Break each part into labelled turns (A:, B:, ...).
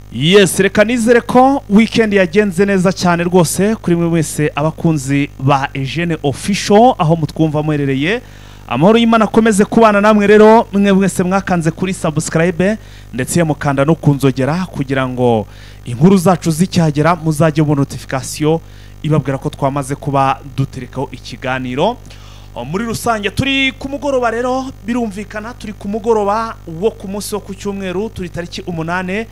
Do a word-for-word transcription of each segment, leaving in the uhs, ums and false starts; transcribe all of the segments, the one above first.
A: Yes, reka nizere ko weekend yagenze neza cyane rwose kuri mwe wese abakunzi ba Eugene Official aho mutwumva mwerereye. Amahoro y'Imana akomeze kubana namwe rero mwe mwese mwakanze kuri subscribe ndetse mukanda no kunzogera kugira ngo inkuru zacu zicyagera muzajye mu notification ibabwira ko twamaze kuba duterekaho ikiganiro. Muri rusange turi ku mugoroba rero birumvikana turi ku mugoroba wo ku munsi wo ku cyumweru turi tariki umunane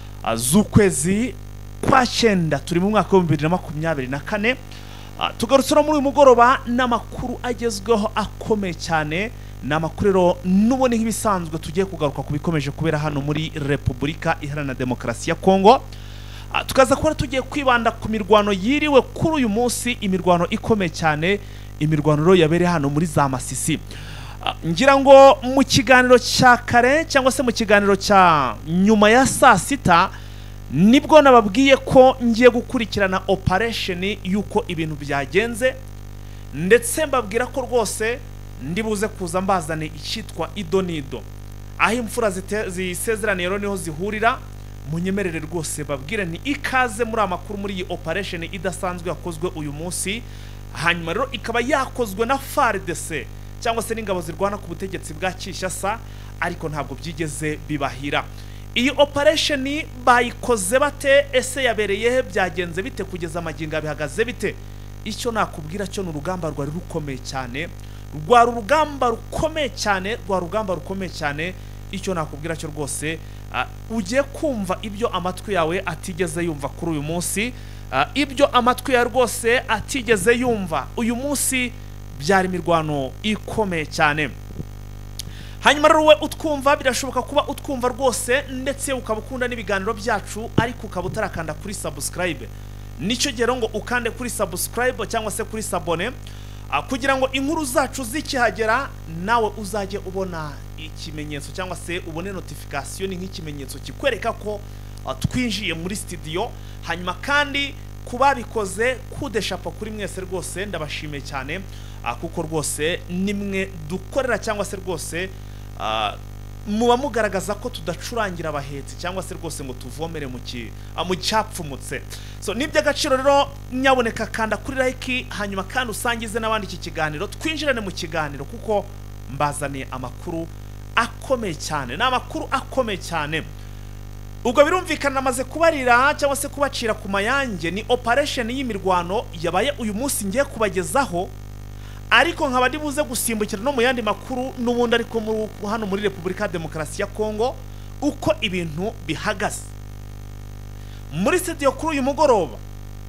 A: z'ukwezi kwa cyenda turi mu mwaka wa bibiri na makumyabiri na kane. Tugarutse muri uyu mugoroba n'amakuru agezweho akomeye cyane n'amakuru rero nubone nk'ibisanzwe tugiye kugaruka kubikomeje kubera hano muri Repubulika Iharanira Demokarasi ya Kongo. Tukaza kuba tugiye kwibanda ku mirwano yiriwe kuri uyu munsi, imirwano ikomeye cyane, imirwano rero yabereye hano muri za Masisi. Ngira ngo mu kiganiro cya kare cyangwa se mu kiganiro cya nyuma ya saa sita nibwo nababwiye ko ngiye gukurikirana operation yuko ibintu byagenze, ndetse mbabwira ko rwose ndibuze kuza mbazane icyitwa idonido aho imfura zisezeraniye rero niho zihurira. Munyemerere rwose babwire ni ikaze muri amakuru muri iyi operation idasanzwe yakozwe uyu munsi, hanyuma rero ikaba yakozwe na F A R D C cyangwa se n'ingabo zirwana ku butegetsi bwa Kinshasa, ariko ntabwo byigeze bibahira. Iyi operation bayikoze bate, ese yabereye byagenze bite, kugeza amaginga bihagaze bite? Icyo nakubwira cyo n'urugamba rwari rukomeye cyane, rwa rugamba rukomeye cyane, rwa rugamba rukomeye cyane. Icyo nakubwira cyo rwose uh, ugiye kumva ibyo amatwi yawe atigeze yumva kuri uyu munsi, uh, ibyo amatwi yawe rwose atigeze yumva uyu munsi. Byari mirwano ikomeye cyane. Hanyuma rero we utwumva birashoboka kuba utwumva rwose ndetse ukabukunda n'ibiganiro byacu, ariko ukabutara kanda kuri subscribe. Nicyo gero ngo ukande kuri subscribe cyangwa se kuri sabone, uh, kugira ngo inkuru zacu zikihagera nawe uzajye ubona ikimenyetso cyangwa se ubone notification nk'ikimenyetso kikwereka ko uh, twinjiye muri studio. Hanyuma kandi kubabikoze kudeshapo kuri mwese rwose ndabashimiye cyane, uh, kuko rwose nimwe dukorera cyangwa se rwose uh, muba mugaragaza ko tudacurangira abahetsi cyangwa se rwose ngo tuvomere mu ki uh, mu cyapfumutse. So nibyo agaciro rero nyaboneka kanda kuri like, hanyuma kandi usangize n'abandi iki kiganiro, twinjirane mu kiganiro kuko mbazaniye amakuru akomeye cyane, n'amakuru akomeye cyane. Ubwo birumvikana namaze kubarira cyangwa se kubacira ku mayange ni operation y'imirwano yabaye uyu munsi ngiye kubagezaho, ariko nkaba ndibuze gusimbukira no mu yandi makuru n'ubundi ariko muri hano muri Repubulika Demokarasi ya Kongo uko ibintu bihagaze. Muri studio kuri uyu mugoroba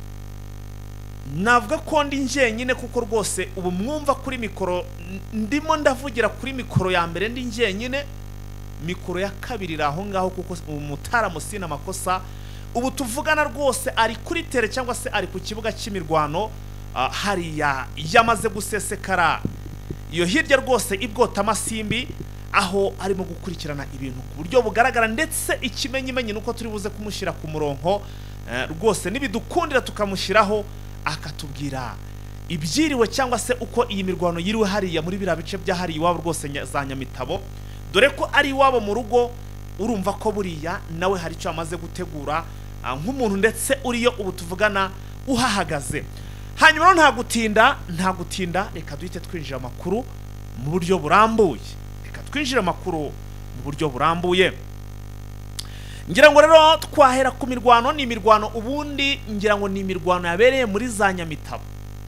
A: navuga ko ndi njyenyine kuko rwose ubu mwumva kuri mikoro ndimo ndavugira kuri mikoro ya mbere ndi njyenyine, mikoro ya kabiri aho ngaho kuko umutara musina amakosa ubu tuvugana rwose ari kuri tele cyangwa se ari ku kibuga cy'imirwano, uh, hariya yamaze gusesekara iyo hirya rwose ibwota amasimbi, aho arimo gukurikirana ibintu ku buryo bugaragara, ndetse ikimenyimenyi nuko turi buze kumushyira ku murongo uh, rwose nibidukundira tukamushyiraho akatubwira ibyiriwe cyangwa se uko iyi mirwano yiriwe hariya muri bira bice bya hari iwabo rwose za Nyamitabo, dore ko ari iwabo mu rugo. Urumva ko buriya nawe hari icyo amaze gutegura uh, nk'umuntu ndetse uriyo ubu tuvugana uhahagaze. Hanyuma nta gutinda nta gutinda reka duhite twinjira amakuru mu buryo burambuye, reka twinjira amakuru mu buryo burambuye. Ngira ngo rero twahera ku mirwano, ni mirwano ubundi ngira ngo ni mirwano yabereye muri za Nyamitabo.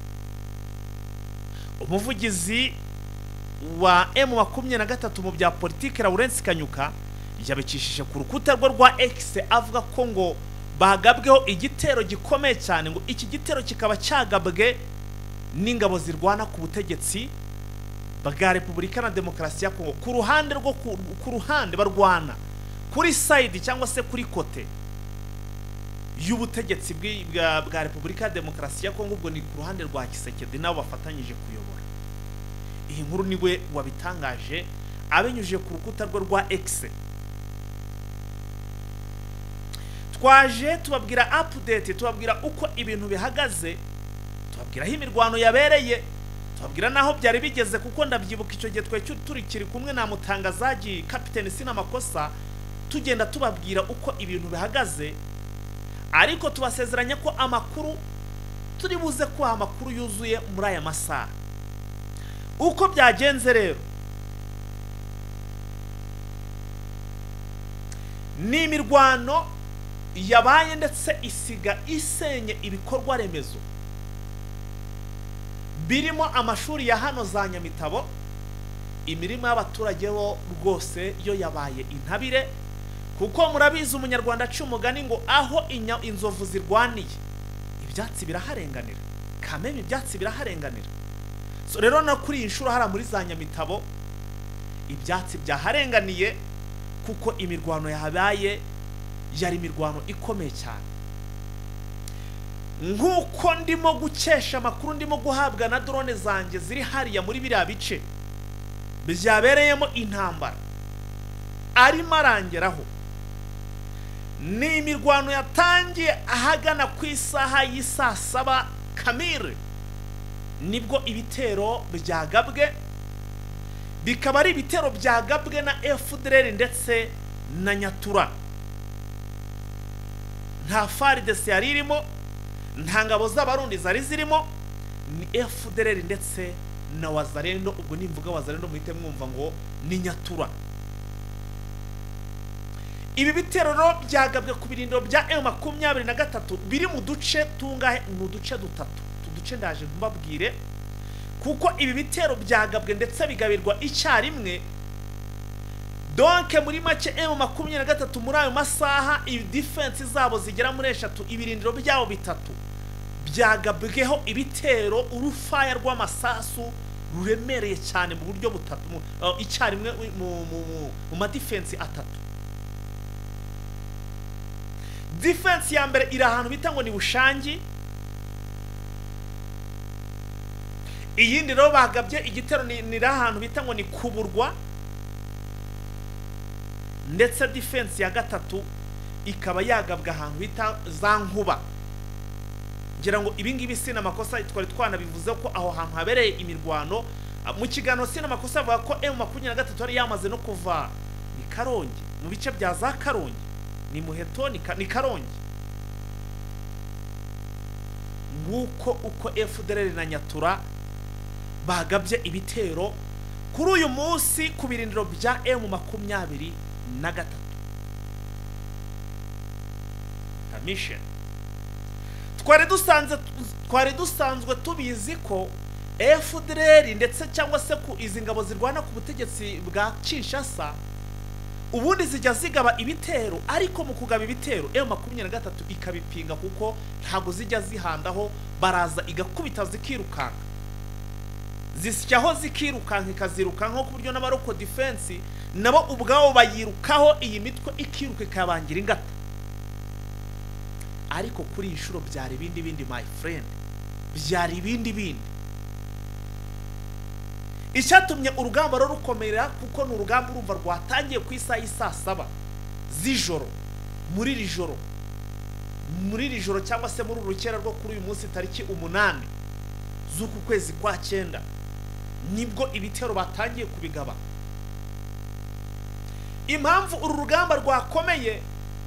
A: Umuvugizi wa M makumyabiri na gatatu mu bya politike Lawrence Kanyuka yabicishije ku rukuta rwo rwa X avuga ko ngo bagabweho igitero gikomeye cyane, ngo iki gitero kikaba cyagabwe n'ingabo zirwana ku butegetsi bwa Repubulika na Demokarasi ya Kongo ku ruhande rwo ku ruhande barwana kuri side cyangwa se kuri kote y'ubutegetsi bwa bwa Repubulika ya Demokarasi ya Kongo, ubwo ni ku ruhande rwa Kisekedi nabo bafatanyije kuyobora. Iyi nkuru niwe wabitangaje abinyujije ku rukuta rwo rwa X. Twaje tubabwira update, tubabwira uko ibintu bihagaze, tubabwira aho imirwano yabereye, tubabwira naho byari bigeze kuko ndabyibuka icyo gihe twe turi kiri kumwe na mutangazaji Captain Sina Makosa tugenda tubabwira uko ibintu bihagaze, ariko tubasezeranya ko amakuru turi buze kubaha amakuru yuzuye muri aya masaha. Uko byagenze rero, ni imirwano yabaye ndetse isiga isenye ibikorwa remezo birimo amashuri ya hano za Nyamitabo. Imirimo y'abaturage bo rwose yo yabaye intabire, kuko murabizi umunyarwanda aca umugani ngo aho inzovu zirwaniye ibyatsi biraharenganira, kameme ibyatsi biraharenganira. So rero no kuri inshuro hara muri za Nyamitabo ibyatsi byaharenganiye, kuko imirwano yahabaye yari imirwano ikomeye cyane. Nkuko ndimo gukesha amakuru ndimo guhabwa na drone zanjye ziri hariya muri biriya bice byabereyemo intambara arimo arangeraho, ni imirwano yatangiye ahagana ku isaha y'isaa saba kamire, nibwo ibitero byagabwe, bikaba ari ibitero byagabwe na F D L R ndetse na Nyatura. Nta F A R D C yari irimo, nta ngabo z'abarundi zari zirimo, ni F D L R ndetse na Wazalendo. Ubwo nimvuga Wazalendo muhite mwumva ngo ni Nyatura. Ibi bitero ro byagabwe ku birindiro bya M makumyabiri na gatatu biri mu duce tungahe, mu duce dutatu. Tuduce ndaje mbabwire, kuko ibi bitero byagabwe ndetse bigabirwa icyarimwe. Donc muri make M makumyabiri na gatatu muri ayo masaha i defense zabo zigera muri eshatu, ibirindiro byabo bitatu byagabweho ibitero, urufaya rw'amasasu ruremereye cyane mu buryo butatu uh, icyarimwe mu mu ma defense atatu. Defense ya mbere iri ahantu bita ngo ni Bushangi, iyindi rero bagabye igitero ni, ni ahantu bita ngo ni Kuburwa, ndetse defense ya gatatu ikaba yagabwa ahantu bita za Nkuba. Ngira ngo ibi ngibi sina makosa twari twanabivuze ko aho hantu habereye imirwano. Mu kigano sina makosa avuga ko M makumyabiri na gatatu ari yamaze no kuva ni Karongi, mu bice bya za Karongi, ni Muheto, ni, ni Karongi. Nguko uko F D L R na Nyatura bagabye ibitero kuri uyu munsi ku birindiro bya M makumyabiri na gatatu. Mission twari dusanze twari dusanzwe tubizi ko F D L R ndetse cyangwa se ku izi ngabo zirwana ku butegetsi bwa Kinshasa ubundi zijya zigaba ibitero, ariko mu kugaba ibitero M makumyabiri na gatatu ikabipinga kuko ntago zijya zihandaho, baraza igakubita zikirukanka, zisyaho zikirukanka ikazirukanka ku buryo n'abaroko defense nabo ubwabo bayirukaho, iyi mitwe ikiruka ikabangira ingata. Ariko kuri inshuro byari bindi bindi my friend, byari bindi bindi. Icyatumye urugamba ro rukomera kuko ni urugamba urumva rwatangiye ku isaha y'isa saba z'ijoro, muri iri joro muri iri joro cyangwa se muri urukera rwo kuri uyu munsi tariki umunani z'uku kwezi kwa cyenda, nibwo ibitero batangiye kubigaba. Impamvu uru rugamba rwakomeye,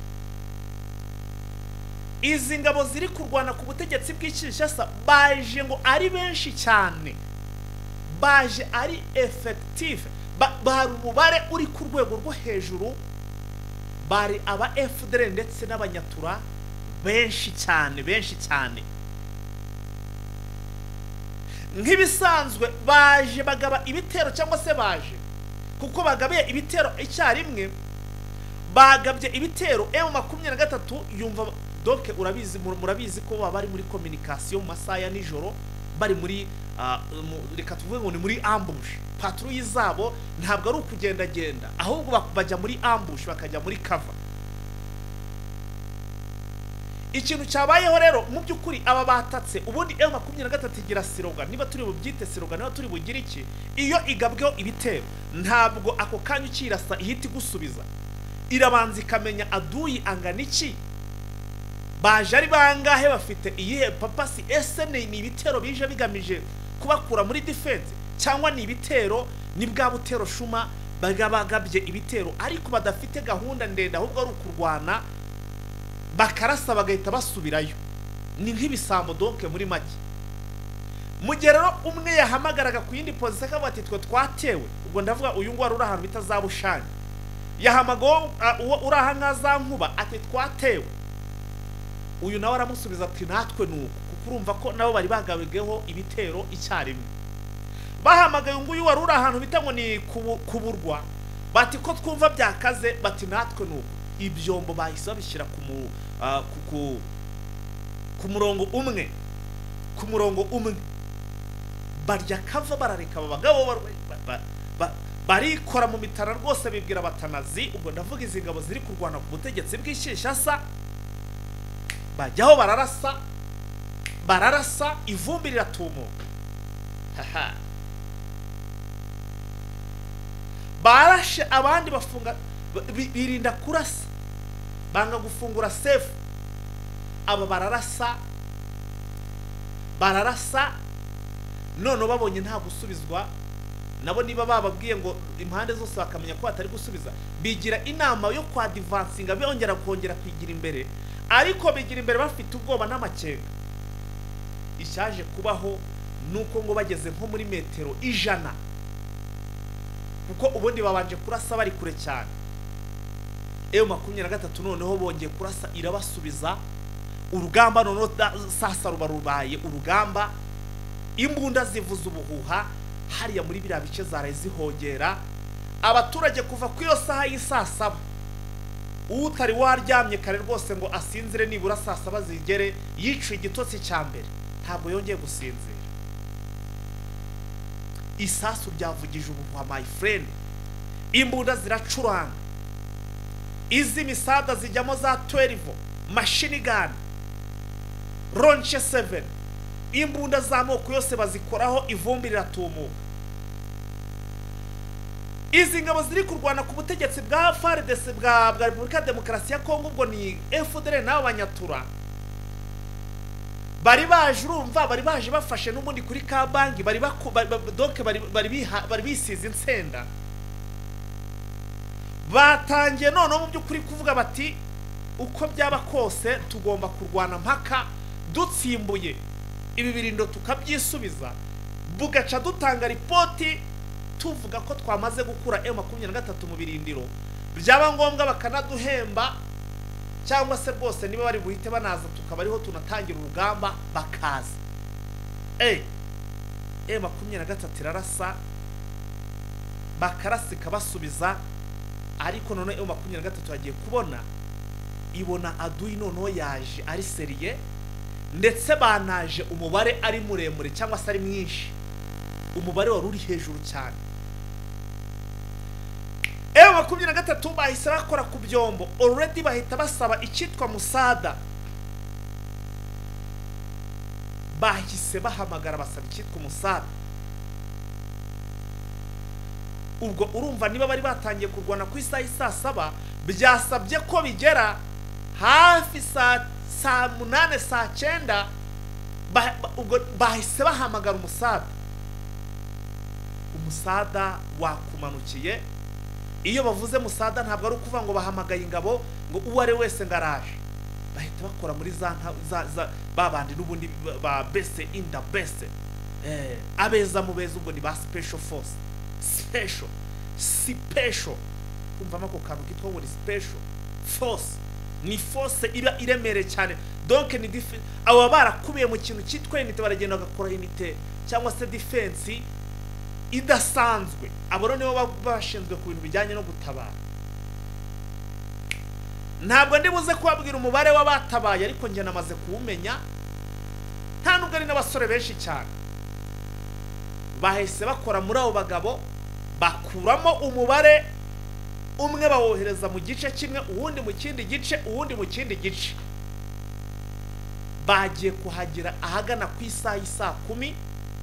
A: izi ngabo ziri kurwana ku butegetsi bw'Kinshasa baje ngo ari benshi cyane, baje ari effective, bari umubare uri ku rwego rwo hejuru, bari aba F D L R ndetse n'abanyatura benshi cyane benshi cyane. Nk'ibisanzwe baje bagaba ibitero cyangwa se baje kuko bagabiye ibitero icyarimwe, bagabye ibitero M makumyabiri na gatatu yumva. Donc urabizi murabizi ko baba bari muri communication mu masaha ya nijoro, bari muri reka tuvuge ngo ni muri ambush. Patrouille zabo ntabwo ari ukugenda genda, ahubwo bajya muri ambush, bakajya muri cover. Ikintu cyabayeho rero mu by'ukuri aba batatse, ubundi M makumyabiri na gatatu igira siroga, niba turi bubyite siroga, niba turi bugira iki, iyo igabweho ibitero ntabwo ako kanya ukirasa ihita gusubiza, irabanza ikamenya aduyi angana iki, baje ari bangahe, bafite iyihe papasi, ese ni ibitero bije bigamije kubakura muri defense cyangwa ni ibitero ni bwa butero shuma bagabagabye ibitero ariko badafite gahunda ndende ahubwo ari ukurwana bakarasa bagahita basubirayo ni nk'ibisambo donke muri make. Mu gihe rero umwe yahamagaraga ku yindi position akavuga ati twe twatewe, ubwo ndavuga uyu ngo wari uri ahantu bita za Bushani, yahamagaho uwo uri aha nka za Nkuba ati twatewe, uyu nawe aramusubiza ati natwe nuko, kuko urumva ko nabo bari bagawegeho ibitero icyarimwe. Bahamagaye ngo uyu wari uri ahantu bita ngo ni kuburwa, bati ko twumva byakaze, bati natwe nuko. Ibyombo bahise babishyira ku mu uh, ku ku murongo umwe ku murongo umwe barya kava barareka abagabo barikora mu mitara rwose bibwira batanazi. Ubwo ndavuga izi ngabo ziri kurwana ku butegetsi bw'Ishishasa, bajyaho bararasa bararasa ivumbi riratumuka. Haha, barashe abandi bafunga birinda kurasa, banga gufungura safe. Aba bararasa bararasa none babonye nta gusubizwa, nabo niba bababwiye ngo impande zose bakamenya ko batari gusubiza, bigira inama yo kwa advancinga byongera kongera kwigira imbere, ariko bigira imbere bafite ubwoba n'amakenga. Ishaje kubaho nuko ngo bageze nko muri metero ijana, kuko ubundi babanje kurasa bari kure cyane. M makumyabiri na gatatu noneho bongeye kurasa irabasubiza, urugamba noneho sasa ruba rubaye urugamba, imbunda zivuza ubuhuha hariya muri biriya bice zaraye zihogera abaturage kuva ku iyo saha y'isa saba. Utari waryamye kare rwose ngo asinzire nibura saa saba zigere yiciye igitotsi cya mbere, ntabwo yongeye gusinzira. Isasu ryavugije ubuhuha my friend, imbunda ziracuranga, izi misada zijyamo za twelve machine gun, ronche seven, imbunda z'amoko yose bazikoraho ivumbi riratumuka. Izi ngabo ziri kurwana ku butegetsi bwa F A R D C bwa bwa Repubulika ya Demokarasi ya Kongo, ubwo ni F D L N n'abo banyatura bari baje, urumva bari baje bafashe n'ubundi kuri ka banki, bari donc bari bari bari bisize insenda, batangiye none mu by'ukuri kuvuga bati uko byaba kose tugomba kurwana mpaka dutsimbuye ibi birindo tukabyisubiza, bugaca dutanga ripoti tuvuga ko twamaze gukura M makumyabiri na gatatu mu birindiro, byaba ngombwa bakanaduhemba, cyangwa se rwose niba bari buhite banaza tukaba ariho tunatangira urugamba bakaza. Eh M makumyabiri na gatatu irarasa bakarasika basubiza, ariko none M makumyabiri na gatatu yagiye kubona ibona adui noneho yaje ari seriye, ndetse banaje umubare ari muremure cyangwa se ari mwinshi, umubare wari uri hejuru cyane. M makumyabiri na gatatu bahise bakora ku byombo, already bahita basaba icyitwa musada, bahise bahamagara basaba icyitwa musada. Ubwo urumva niba bari batangiye kurwana ku isaha isa saba, byasabye ko bigera hafi saa saa munane saa cyenda, ubwo bahise bahamagara umusada. Umusada wakumanukiye, iyo bavuze musada ntabwo ari ukuvuga ngo bahamagaye ingabo ngo uwo ari wese ngaraje, bahita bakora muri za za babandi n'ubundi ba bese in the best, eh abeza mu beza, ubwo ni ba special force, special special, umva mako kantu kitwa ngo special force, ni force iba iremere cyane, donc ni defense. Abo barakubiye mu kintu cyitwa unité, baragenda bagakora unité cyangwa se defense idasanzwe. Abo rero nibo bashinzwe ku bintu bijyanye no gutabara. Ntabwo ndi buze kubabwira umubare w'abatabaye, ariko nge namaze kuwumenya, nta nubwo ari n'abasore benshi cyane. Bahise bakora muri abo bagabo, bakuramo umubare umwe bawohereza mu gice kimwe, uwundi mu kindi gice, uwundi mu kindi gice. Bagiye kuhagira ahagana ku isaha y'isa kumi,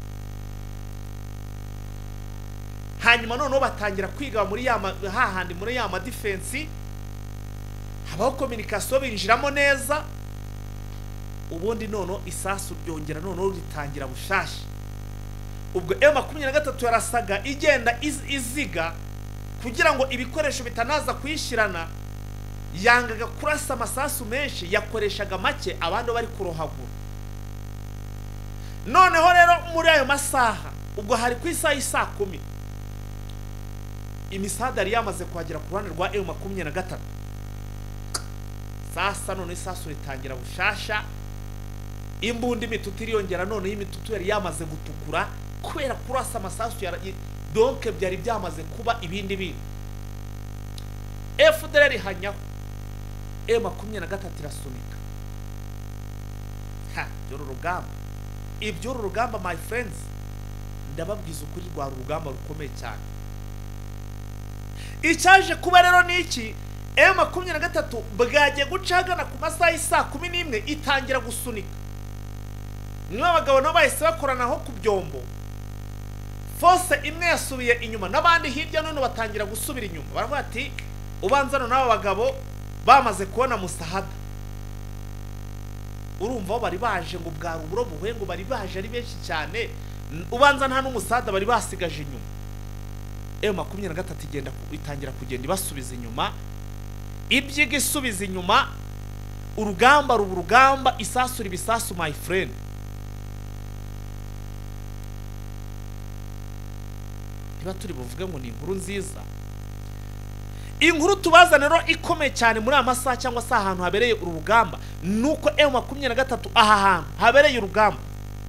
A: hanyuma noneho batangira kwiga muri ya hahandi muri ya ma defense, habaho communication binjiramo neza, ubundi noneho isasu ryongera noneho ritangira bushashi. Ubwo M makumyabiri na gatatu yarasaga igenda iz, iziga kugira ngo ibikoresho bitanaza kuyishirana yangaga kurasa amasasu menshi, yakoreshaga make abandi bari kurohagura. Noneho rero muri ayo masaha ubwo hari ku isaha y'isa kumi imisada yari yamaze kuhagera ku ruhande rwa M makumyabiri na gatatu. Sasa none isasu ritangira bushasha, imbundi imitutu iriyongera, none y'imitutu yari yamaze gutukura kubera kurasa amasasu ya donc byari byamaze kuba ibindi bintu. F D L R hanyaho, M makumyabiri na gatatu irasunika. Ha, byoro rugamba. Ibyo rugamba my friends, ndababwiza ukuri rwa rugamba rukomeye cyane. Icyaje kuba rero niki, M makumyabiri na gatatu bwagiye gucagana ku masaha y'isa kumi n'imwe itangira gusunika. Niwe abagabo no bahise bakoranaho ku byombo. Force imwe yasubiye inyuma, nabandi hirya none batangira gusubira inyuma. Baravuga ati ubanza none aba bagabo bamaze kubona musahada. Urumva aho bari baje ngo bwari uburo buhwe, ngo bari baje ari benshi cyane, ubanza nta n'umusada bari basigaje inyuma. M makumyabiri na gatatu igenda itangira kugenda ibasubiza inyuma, ibyiga isubiza inyuma, urugamba rubu rugamba, isasu ribisasu my friend. Niba turi buvuge ngo ni inkuru nziza, inkuru tubazana rero ikomeye cyane muri amasaha cyangwa se ahantu habereye urugamba, nuko M makumyabiri na gatatu aha hantu habereye urugamba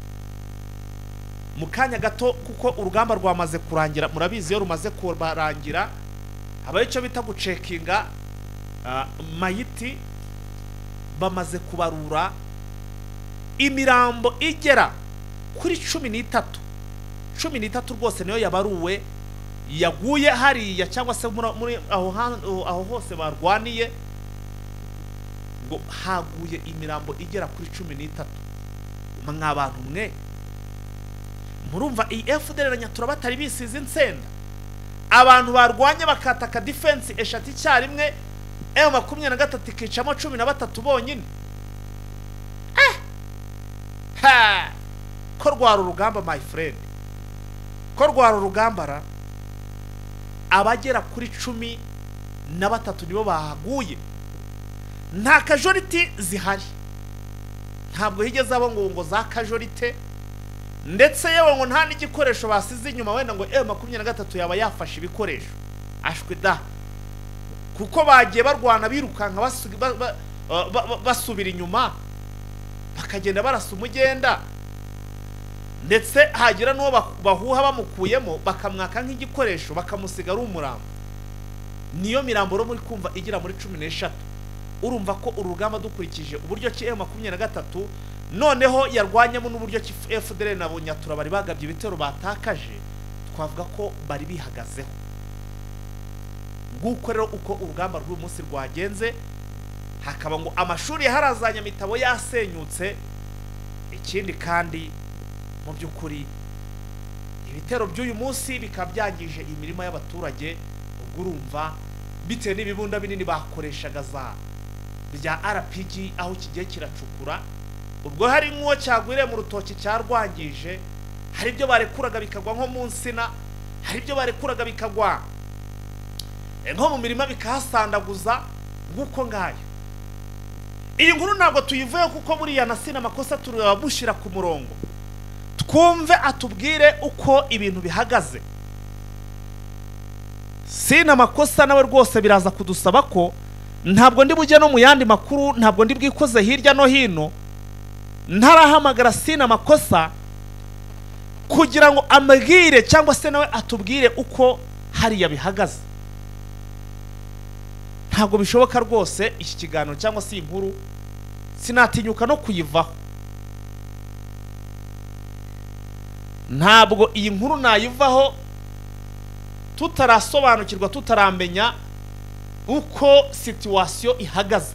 A: mu kanya gato, kuko urugamba rwamaze kurangira. Murabizi iyo rumaze kurangira habaye icyo bita gucekinga uh, mayiti. Bamaze kubarura imirambo igera kuri cumi n'itatu. cumi n'itatu rwose niyo yabaruwe yaguye hariya cyangwa se muri aho aho hose barwaniye, ngo haguye imirambo igera kuri cumi n'itatu. Mwabantu mwe murumva iyi F D L R Nyatura batari bisize insenda, abantu barwanye bakataka defense eshatu icyarimwe, M makumyabiri na gatatu ikicamo cumi na batatu bonyine. Eh ha, ko rwara urugamba my friend, ko rwara urugamba ra abagera kuri cumi na batatu nibo bahaguye. Nta casualty zihari, ntabwo higeze abo ngo ngo za casualty, ndetse yewe ngo nta n'igikoresho basize inyuma, wenda ngo M makumyabiri na gatatu yaba yafashe ibikoresho. Ashwe da, kuko bagiye barwana birukanka basubira inyuma, bakagenda barasa umugenda, ndetse hagira n'uwo bahuha bamukuyemo bakamwaka nk'igikoresho bakamusiga ari umurambo. Niyo mirambo ro muri kumva igira muri cumi n'eshatu. Urumva ko urugamba dukurikije uburyo ki M makumyabiri na gatatu noneho yarwanyemo n'uburyo ki F D L R na Nyatura bari bagabye ibitero batakaje, twavuga ko bari bihagazeho. Nguko rero uko urugamba rw'uyu munsi rwagenze, hakaba ngo amashuri yaharazanya mitabo yasenyutse. Ikindi kandi mu by'ukuri ibitero by'uyu munsi bikabyangije imirimo y'abaturage. Ubwo urumva bitewe n'ibibunda binini bakoreshaga za bya R P G aho kigiye kiracukura, ubwo hari nk'uwo cyagwire mu rutoki cyarwangije, hari ibyo barekuraga bikagwa nko mu nsina, hari ibyo barekuraga bikagwa nko mu mirima bikahasandaguza. Nguko ngayo iyi nkuru ntabwo tuyivuye, kuko buriya na sina amakosa turabamushira ku murongo, twumve atubwire uko ibintu bihagaze. Sina amakosa nawe rwose biraza kudusaba ko ntabwo ndi bujye no mu yandi makuru, ntabwo ndi bwikoze hirya no hino, ntarahamagara Sina amakosa kugira ngo amabwire cyangwa se nawe atubwire uko hariya bihagaze. Ntabwo bishoboka rwose iki kiganiro cyangwa se inkuru sinatinyuka no kuyivaho. Ntabwo iyi nkuru nayivaho tutarasobanukirwa, tutaramenya uko situation ihagaze.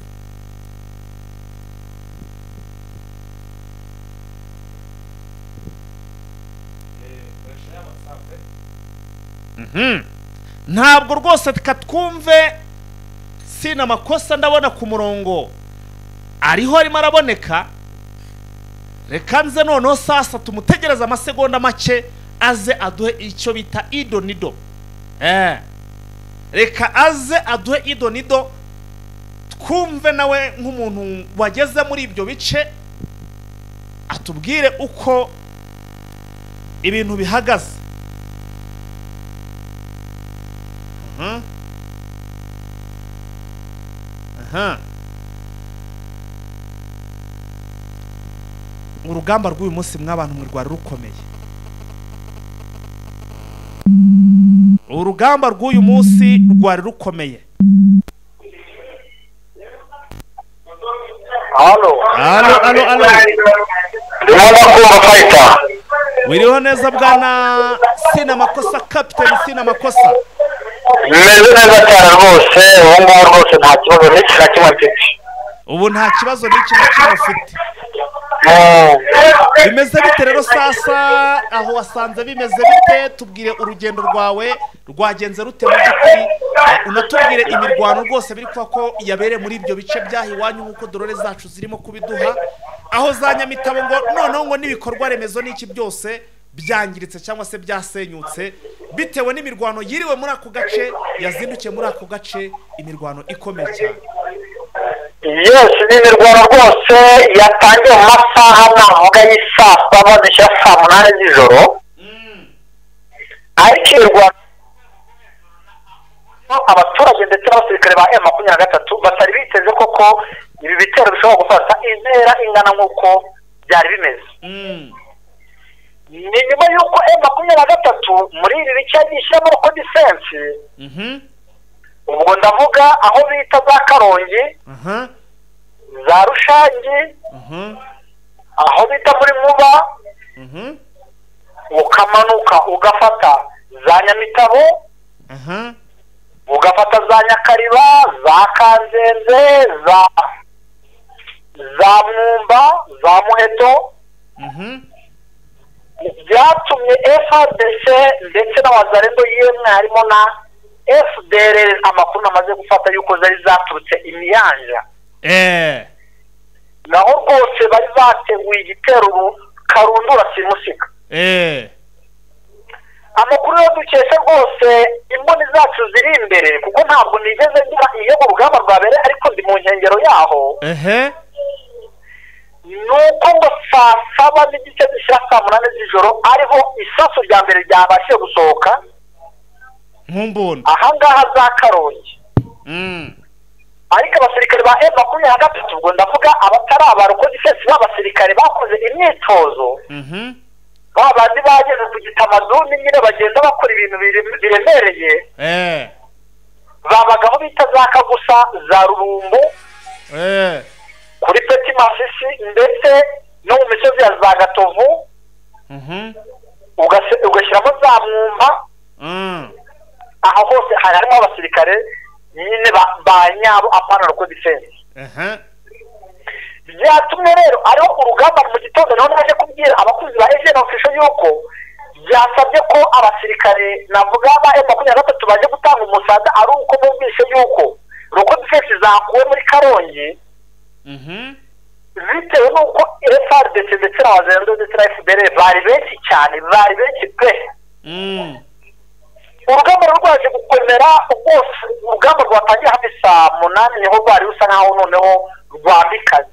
A: Mhm. Ntabwo rwose tukatwumve Sina amakosa ndabona ku murongo ariho arimo araboneka. Reka nze noneho sasa tumutegereza amasegonda make aze aduhe icyo bita ido nido. Eh reka aze aduhe idonido twumve nawe nk'umuntu wageze muri ibyo bice atubwire uko ibintu bihagaze. aha aha urugamba rw'uyu munsi mw'abantu mwe rwari rukomeye. urugamba rw'uyu munsi rwari rukomeye.
B: Halo.
A: Halo, halo, halo.
B: Ndabona kumva fighter.
A: Wiriho neza bwana Sina Makosa, Captain Sina Makosa.
B: Meze neza cyane rwose, ubu ngubu rwose nta kibazo n'iki na kimwe mfite.
A: Ubu nta kibazo n'iki na kimwe ufite. Bimeze bite rero sasa aho wasanze bimeze bite? Tubwire urugendo rwawe rwagenze rute mu by'ukuri, unatubwire imirwano rwose biri kwa ko yabere muri ibyo bice byahi wanyu nkuko dorore zacu zirimo kubiduha, aho za Nyamitabo ngo noneho ngo nibikorwa remezo n'iki byose byangiritse cyangwa se byasenyutse bitewe n'imirwano yiriwe muri ako gace, yazindukiye muri ako gace, imirwano ikomeye cyane.
B: Yes, ni imirwano rwose yatangiye mu masaha navuga y'isaa saba n'isha saa munani z'ijoro. ariko imirwano abaturage ndetse n'abasirikare ba M makumyabiri na gatatu batari biteze koko ibi bitero bishobora gufata intera ingana nk'uko byari bimeze. ni nyuma y'uko M makumyabiri na gatatu muri ibi bice yishyiramo uko defense, ubwo ndavuga aho bita za Karongi, za Rushangi, aho bita muri Muba, ukamanuka ugafata za Nyamitabo, ugafata za Nyakariba, za Kanzenze, za za Mwumba, za Muheto. byatumye F R D C ndetse na Wazalendo yemwe harimo na F D L R amakuru namaze gufata yuko zari zaturutse imiyanja,
A: eh
B: naho rwose bari bateguye igitero karundura simusika.
A: eh
B: amakuru yo dukesha rwose imboni zacu ziri imbere, kuko ntabwo nigeze ngira iyo urugamba rwabere ariko ndi mu nkengero yaho.
A: ehe
B: nuko ngo saa saba n'igice zishyira saa munani z'ijoro ariho isasu rya mbere ryabashije gusohoka
A: nkumbona
B: ahangaha za Karongi. ariko abasirikare ba M makumyabiri na gatatu ubwo ndavuga abatari abaruko defense b'abasirikare bakoze imyitozo, babandi bageze ku Gitamaduni nyine bagenda bakora ibintu biremereye,
A: eh
B: babaga aho bita za Kagusa, za Rurumbu,
A: eh
B: kuri Peti Masisi ndetse no mu misozi ya za Gatovu, ugashyiramo za Mwumba. aho hose harimo abasirikare nyine ba nyabo apana ruko defense. byatumye rero ariho urugamba mu gitondo naho naje kubwira abakuzi ba Agent Official yuko byasabye ko abasirikare navuga ba M makumyabiri na gatatu baje gutanga umusada, ari uko bumvise yuko ruko defense zakuwe muri Karongi, bitewe n'uko F R D C ndetse na Wazalendo ndetse na F D L R bari benshi cyane, bari benshi pe. urugamba rwaje gukomera rwose, urugamba rwatangiye hafi saa munani niho rwari rusa nkaho noneho rwambikaze.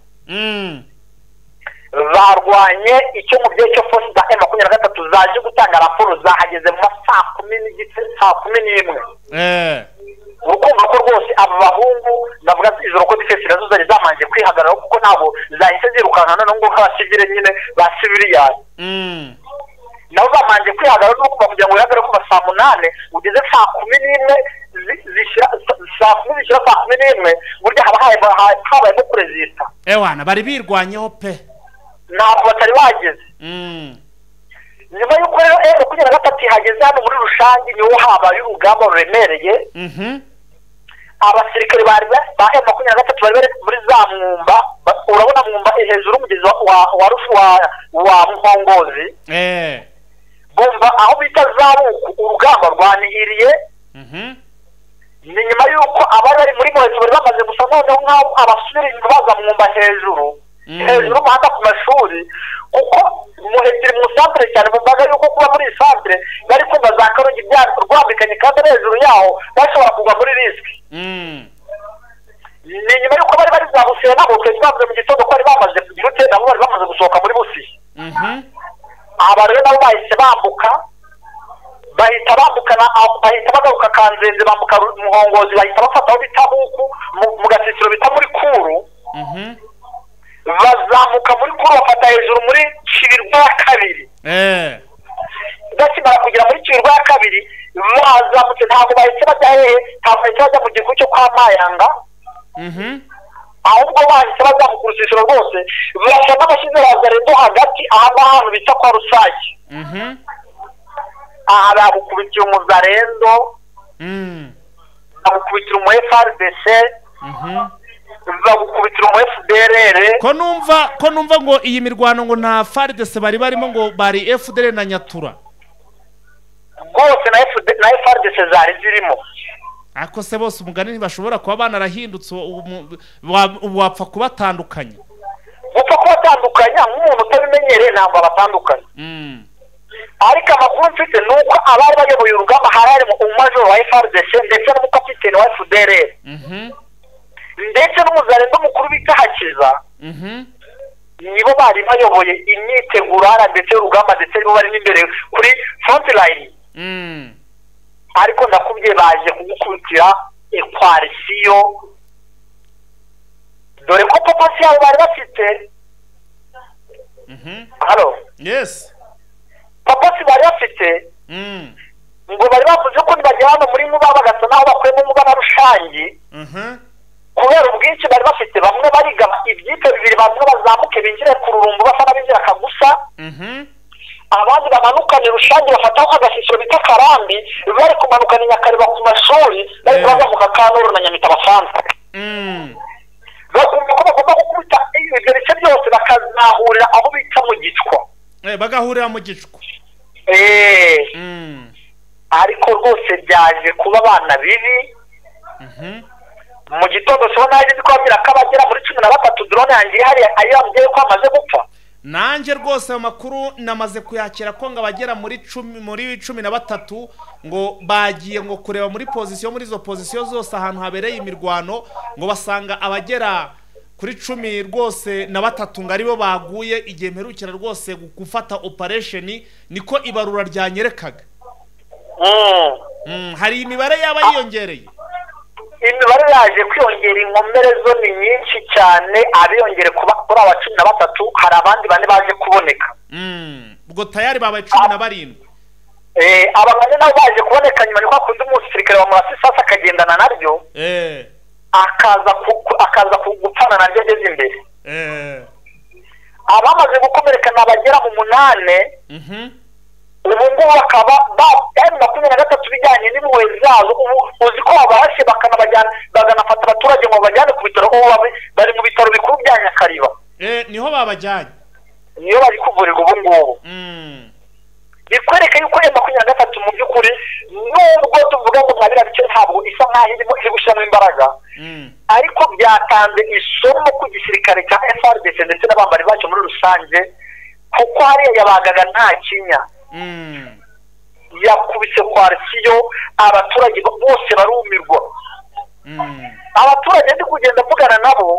B: barwanye icyo mu gihe cyo force za M makumyabiri na gatatu zaje gutanga raporo zahageze mu saa kumi n'igice saa kumi n'imwe. urukumva ko rwose aba bahungu navuga izo ruko defense nazo zari zamanje kwihagarara kuko ntabwo zahise zirukanka noneho ngo nk'abasivile nyine ba civiliyani. nabo bamanje kwihagarara no kuva kugira ngo bihagarare kuva saa munani ugeze saa kumi n'imwe saa kumi zishyira saa kumi n'imwe burya haba habayemo kurezita.
A: ewana bari birwanyeho pe,
B: ntabwo batari bageze. nyuma y'uko rero M makumyabiri na gatatu ihageze hano muri Rushangi niho habaye urugamba ruremereye. abasirikare bari ba M makumyabiri na gatatu bari muri za Mwumba, urabona Mwumba hejuru umugezi wa wa wa Muhongozi, bumva aho bita Zabuku urugamba rwanihiriye. ni nyuma y'uko abari bari muri Muheto bari bamaze gusa noneho nk'aho abasubira inyuma baza Mwumba hejuru hejuru umuhanda ku mashuri, kuko Muheto iri mu santere cyane, bumvaga yuko kuba muri santere bari kumva za Karongi rwambika bumvikanye kandi ari hejuru yaho bashobora kugwa muri risiki. Ni nyuma y'uko bari bari za Busiya nabo twe twavuze mu gitondo ko bari bamaze kugira ute nabo bari bamaze gusohoka muri Busiya. Aba rero nabo bahise bambuka bahita bambukana bahita bagaruka Kanzenze bambuka Muhongozi bahita bafata aho bita Buku mu gasisiro bita muri Kuru. Bazamuka muri Kuru bafata hejuru muri Kibirwa ya kabiri. Bakimara kugera muri Kibirwa ya kabiri bazamutse ntabwo bahise bajya hehe ntabwo bahise bajya mu gihugu cyo kwa Mayanga. Ahubwo bahise bazamuka urusisiro rwose basa n'abashyize Lazarendo hagati aha ngaha ahantu bita kwa Rusake. Aha bagukubitira umuzarendo bagukubitira umu F R D C bagukubitira umu F D L R.
A: Ko numva ko numva ngo iyi mirwano ngo nta F R D C bari barimo ngo bari F D L R na Nyatura
B: rwose na F R D C zari zirimo.
A: Ako se bose umugani ntibashobora kuba banarahindutse wapfa kubatandukanya
B: upfa kubatandukanya nk'umuntu utabimenyereye ntabwo abatandukanye. Ariko amakuru mfite ni uko abari bayoboye urugamba harimo umumajoro wa F R D C ndetse n'umukapiteni wa F D L R ndetse n'umuzarendo mukuru bita Hakiza nibo bari bayoboye imyiteguro ndetse y'urugamba ndetse nibo bari n'imbere kuri front line. Ariko ndakubwiye baje kugukubitira ekwarisiyo dore ko popasi yabo bari bafite. Halo.
A: Yes.
B: Popasi bari bafite ngo bari bavuze ko nibagera hano muri Muba bagasa naho bakuyemo Muba na Rushangi kubera ubwinshi bari bafite bamwe barigama ibyipe bibiri bamwe bazamuke binjire ku Rurumbu bafana binjira Kagusa abandi bamanukanye Rushangi bafataho agasisiro bita Karambi bari kumanukana Nyakareba ku mashuri bari kuzamuka Kanoro na Nyamitaba Fanta. Bakumva ko bagomba gukubita ibyo bice byose bakazahurira aho bita mu Gicwa.
A: Eh bagahurira mu Gicwa.
B: Eh ariko rwose byaje kuba abana bibi. Mu gitondo so naje kwabira kabagera muri cumi na batatu drone yanjye hari ayambye ko amaze gupfa.
A: Nanje rwose amakuru namaze kuyakira ko ngabagera muri cumi muri cumi na batatu ngo bagiye ngo kureba muri position muri zo position zose ahantu habereye imirwano ngo basanga abagera kuri cumi rwose na batatu ngaribo baguye igihe mperukira rwose gufata operation niko ibarura ryanyerekaga. Mm hari imibare yaba yiyongereye.
B: Imibare yaje kwiyongera inkomere zo ni nyinshi cyane abiyongere kuba kuri aba cumi na batatu hari abandi bane baje kuboneka.
A: Mm ubwo tayari babaye cumi na barindwi.
B: Eh abagane nabo baje kuboneka nyuma y'uko akundi umusirikare wa Murasi sasa akagendana naryo.
A: Eh
B: akaza akaza kugupfana na ngeze imbere.
A: Eh
B: abamaze gukomereka nabagera mu munane.
A: Mhm
B: ubu ngubu bakaba ba makumyabiri na gatatu bijyanye n'impuhwe zazo ubu uzi ko babashe bakanabajyana baganafata abaturage ngo bajyane ku bitaro ubu bari mu bitaro bikuru bya Nyakariba.
A: Eh niho babajyanye
B: niyo bari kuvurirwa ubu ngubu. Bikwereka yuko ya makumyabiri na gatatu mu by'ukuri nubwo tuvuga ngo mwabira bice ntabwo isa nkaho irimo iri gushyiramo imbaraga ariko byatanze isomo ku gisirikare cya F R D C ndetse n'abambari bacyo muri rusange kuko hariya yabagaga nta kinya. Yakubise kwarisiyo abaturage bose barumirwa. Abaturage ndi kugenda mvugana nabo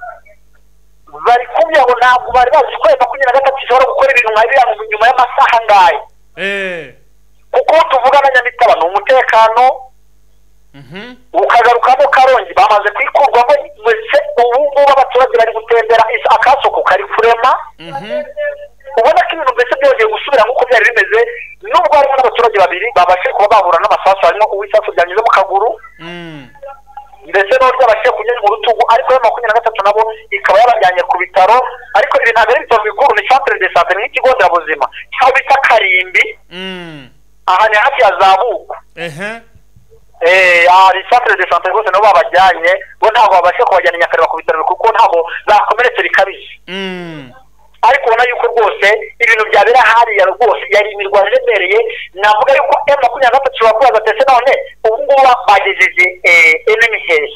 B: bari kumya ngo ntabwo bari bazi ko makumyabiri na gatatu ishobora gukora ibintu nka biriya mu nyuma y'amasaha ngaye.
A: Eh
B: kuko tuvugana Nyamitaba ni umutekano ukagarukamo Karongi bamaze kwikurwamo mwese ubu ngubu abaturage bari gutembera akasoko kari kurema. Ubona ko ibintu mbese byongeye gusubira nk'uko byari bimeze nubwo harimo n'abaturage babiri babashe kuba bahura n'amasasu harimo uw'isasu ryanyuze mu kaguru ndetse n'uwo ryabashe kunyura mu rutugu ariko ya makumyabiri na gatatu nabo ikaba yabajyanye ku bitaro ariko ibi ntabwo ari ibitaro bikuru ni centre de santé n'ikigo nderabuzima aho bita Karimbi aha ni hafi ya Zabuku. Eh ari centre de santé rwose nabo babajyanye bo ntabwo babashe kubajyana Nyakareba ku bitaro kuko ntabwo bakomeretse bikabije. Ariko ubona yuko rwose ibintu byabera hariya rwose yari imirwano iremereye navuga yuko M makumyabiri na gatatu bakubaza tese none ubu ngubu bagejeje enemy heri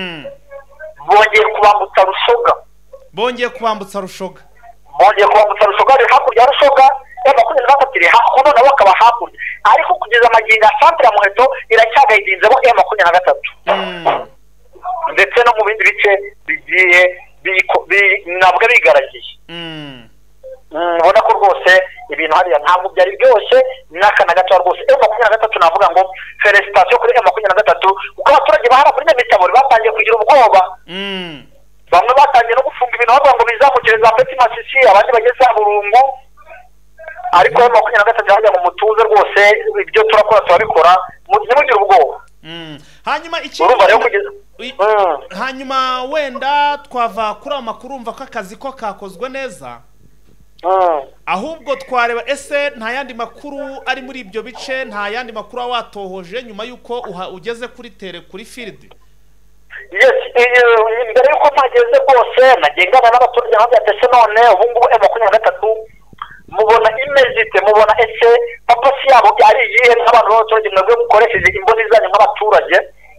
B: bongeye kubambutsa Rushoga
A: bongeye kubambutsa Rushoga
B: bongeye kubambutsa Rushoga hakurya ya Rushoga M makumyabiri na gatatu iri hakuno nabo bakaba hakurya ariko kugeza amagingo ya centre ya Muheto iracyagayidinzemo M makumyabiri na gatatu ndetse no mu bindi bice bigiye nabwo bigaragiye ubona ko rwose ibintu hariya ntabwo byari byose n'aka na gato rwose M makumyabiri na gatatu navuga ngo felicitation kuri M makumyabiri na gatatu kuko abaturage bahara muri Nyamitabo batangiye kugira ubwoba bamwe batangiye no gufunga ibintu bavuga ngo bizamukire za Petit Masisi abandi bageze za Burungu ariko M makumyabiri na gatatu hajya mu mutuze rwose ibyo turakora turabikora ntibugire ubwoba
A: hanyuma iki hanyuma wenda twava kuri amakuru umva ko akazi ko kakozwe neza ahubwo twareba ese nta yandi makuru ari muri ibyo bice nta yandi makuru watohoje nyuma yuko ugeze kuri tere kuri field
B: yes mbere yuko mpageze rwose nagengana n'abaturage nabyo atese none ubu ngubu M makumyabiri na gatatu mubona imezite mubona ese papa si yabo byari iyihe n'abantu b'abaturage mwebwe mukoresheje imboni zanyu nk'abaturage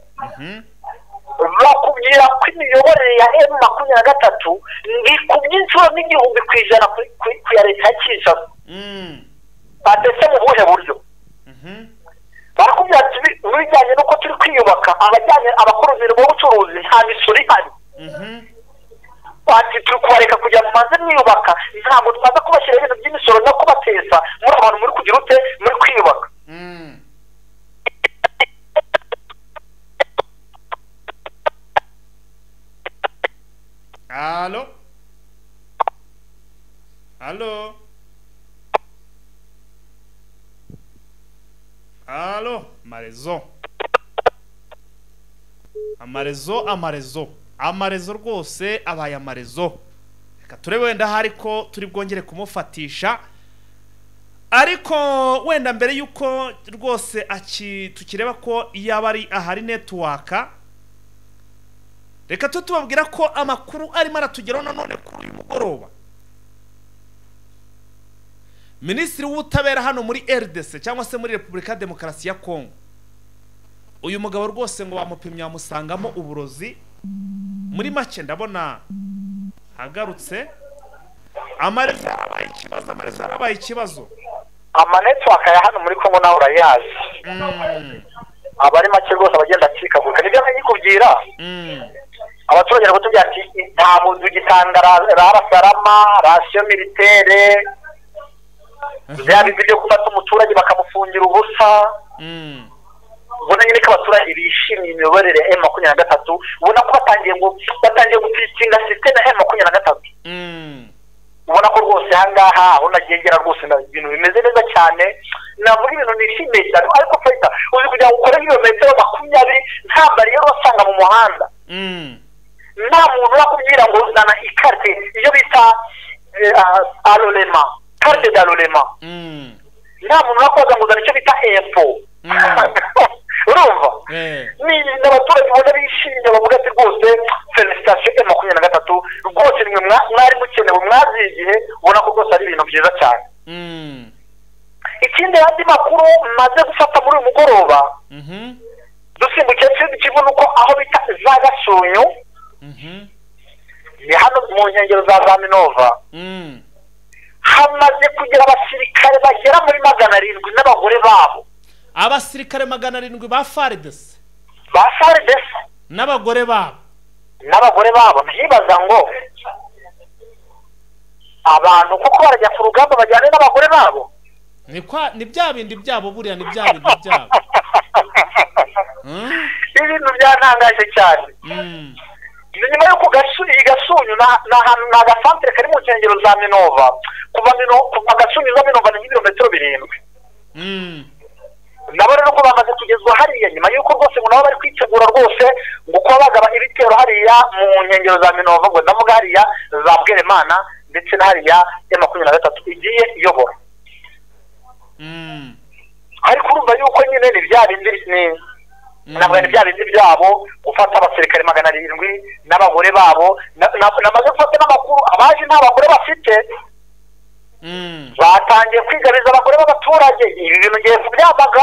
B: bakubwira ko imiyoborere ya M makumyabiri na gatatu ndi ku by'inshuro n'igihumbi ku ijana ku ya leta ya Kinshasa batese mu buhe buryo barakubwira ati bijyanye n'uko turi kwiyubaka abajyanye abakora imirimo y'ubucuruzi nta misoro ihari bati turi kubareka kugira ngo mumaze mwiyubaka ntabwo twaza kubashyira ibintu by'imisoro no kubateza muri abantu muri kugira ute muri kwiyubaka
A: Allo Allo Allo Marezo Amarezo amarezo amarezo rwose abaye amarezo reka turebe wenda hariko turi bwongere kumufatisha ariko wenda mbere yuko rwose aki tukireba ko yaba ari ahari network reka tutubabwira ko amakuru arimo aratugeraho nanone kuri uyu mugoroba Minisitiri w'ubutabera hano muri R D C cyangwa se muri Repubulika ya Demokarasi ya Kongo uyu mugabo rwose ngo bamupimye bamusangamo uburozi muri make ndabona hagarutse amarezo arabaye ikibazo amarezo arabaye ikibazo
B: amanetwork ya hano muri Kongo nawe urayazi abari make rwose abagenda acikaguka nibyo nkikubwira abaturage batubwira ati nta muntu ugitanga rarasarama rasiyo militaire byaba ibyo gufata umuturage bakamufungira ubusa ubona nyine ko abaturage bishimiye imiyoborere ya M makumyabiri na gatatu ubona ko batangiye ngo batangiye gutsinda system ya M makumyabiri na gatatu ubona ko rwose ahangaha aho nagengera rwose ibintu bimeze neza cyane navuga ibintu nishimiye cyane ariko fayita uzi kugira ngo ukore ibirometero makumyabiri nta bariyeri wasanga mu muhanda nta muntu urakubwira ngo uzana ikarte iyo bita alolema carte d'alolema nta muntu urakoza ngo uzana icyo bita empo urumva ni n'abaturage ubona bishimye bavuga ati rwose felicitation M makumyabiri na gatatu rwose nimwe mwari mukenewe mwaziye igihe ubona ko rwose ari ibintu byiza cyane ikindi yandi makuru maze gufata muri uyu mugoroba dusimbukiye kivuga uko aho bita za Gasunyu ni hano mu nkengero za za Minova hamaze kugira abasirikare bagera muri magana arindwi n'abagore babo
A: abasirikare magana arindwi ba F A R D C
B: ba F A R D C
A: n'abagore babo
B: n'abagore babo ntibaza ngo abantu kuko barajya ku rugamba bajyane n'abagore babo
A: ni kwa ni bya bindi byabo buriya ni bya bindi byabo
B: ibintu byantangaje cyane nyuma yuko Gasunyu Gasunyu na na gasantere kari mu nkengero za Minova kuva mino kuva Gasunyu za Minova ni ibirometero birindwi nabo rero ko bamaze kugezwa hariya nyuma yuko rwose ngo nabo bari kwitegura rwose ngo kuba bagaba ibitero hariya mu nkengero za Minova ngo ndavuga hariya za Bweremana ndetse na hariya M makumyabiri na gatatu igiye iyobora ariko urumva yuko nyine ni bya bindi ni nabwo ni bya bindi byabo gufata abasirikare magana arindwi n'abagore babo namaze gufata n'amakuru abaje nta bagore bafite batangiye kwigabiza abagore b'abaturage ibi bintu ngiye kubyamaga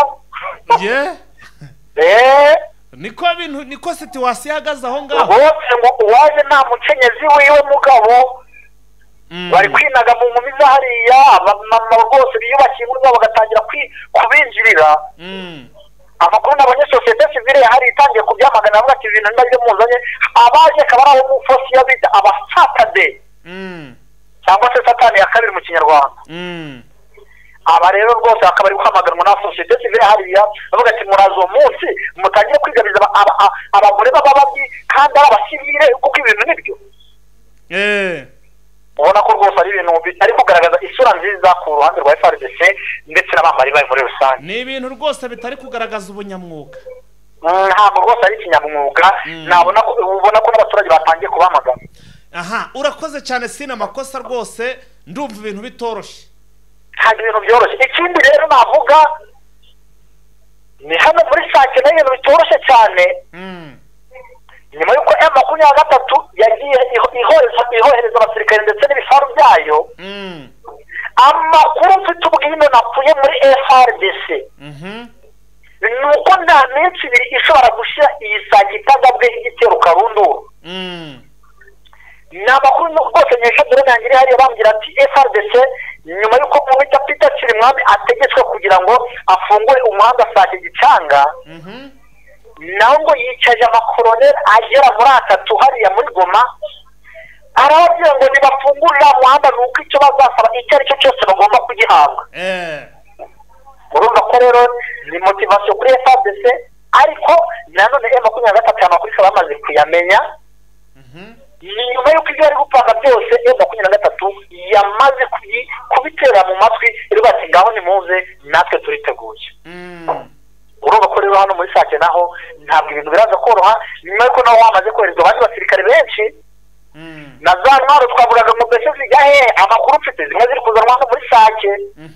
A: ye niko bintu niko situation ihagaze aho ngaho
B: bose ngo uwaje nta mukenyezi wiwe mugabo bari kwinaga mu nkumi za hariya abamama rwose biyubakiye muri zabo bagatangira kubinjirira. Amakuru nabonye sosiyete sivile yahari itangiye kubyamagana avuga ati ibintu ndabyo muzanye abaje akaba ari abo mu fosi y'abita abasatade cyangwa se satani ya kabiri mu kinyarwanda. Aba rero rwose akaba ari guhamaganwa na sosiyete sivile hariya bavuga ati murazo munsi mutangire kwigabiza abagore b'ababi kandi abasivile kuko ibintu nibyo.
A: Eh
B: ubona ko rwose ari ibintu ari kugaragaza isura nziza ku ruhande rwa F R D C ndetse n'abambari bayo muri rusange.
A: Ni ibintu rwose bitari kugaragaza ubunyamwuga.
B: Ntabwo rwose ari kinyamwuga. Nabona ko ubona ko n'abaturage batangiye kubamagana.
A: Aha urakoze cyane sina makosa rwose ndumva ibintu bitoroshye.
B: Ntabwo ibintu byoroshye. Ikindi rero navuga ni hano muri Sake na ibintu bitoroshye cyane. Nyuma yuko M makumyabiri na gatatu yagiye ihohereza abasirikare ndetse n'ibifaru byayo, amakuru mfite ubwino napfuye muri F R D C ni uko nta minsi ibiri ishobora gushyira iyi Sake itagabwe igitero karundura. Ni amakuru rwose nyesha dore nangiri hariya bambwira ati F R D C nyuma yuko Uwita Peter Kirimwami ategetswe kugira ngo afungure umuhanda Sake Gicanga, naho ngo yicaje amakoroneri agera muri atatu hariya muri Goma, arababwira ngo nibafungurira umuhanda nuko icyo bazasaba icyo ari cyo cyose bagomba kugihabwa. Urumva ko rero ni motivasiyo kuri F R D C, ariko nanone M makumyabiri na gatatu amakuru ikaba bamaze kuyamenya. Nyuma yuko ibyo ari gupanga byose M makumyabiri na gatatu yamaze kubitera mu matwi rero bati ngaho nimuze natwe turiteguye. Urumva ko rero hano muri Sake naho ntabwo ibintu biraza koroha, nyuma yuko naho wamaze kohereza abandi basirikare benshi na za ntwaro twavugaga mu bese zigahe amakuru mfite zimwe ziri kuzanwa hano muri Sake.